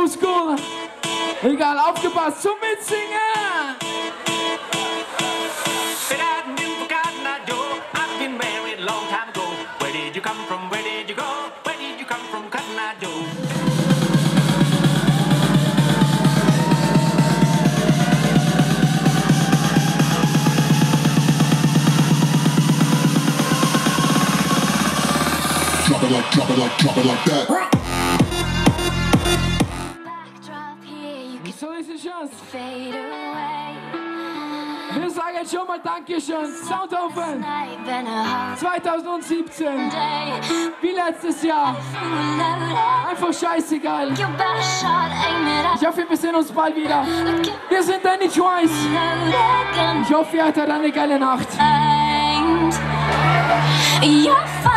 Oldschool. Egal, aufgepasst zum Mitsingen. Where did you come from? Where did you go? Where did you come from, Cotton Eye Joe? Drop it like, drop it like, drop it like that. So ist die Chance. Wir sagen jetzt schon mal Dankeschön. Soundhofen 2017. Wie letztes Jahr. Einfach scheißegal. Ich hoffe, wir sehen uns bald wieder. Wir sind Danny Twice. Ich hoffe, ihr hattet eine geile Nacht. You're fine.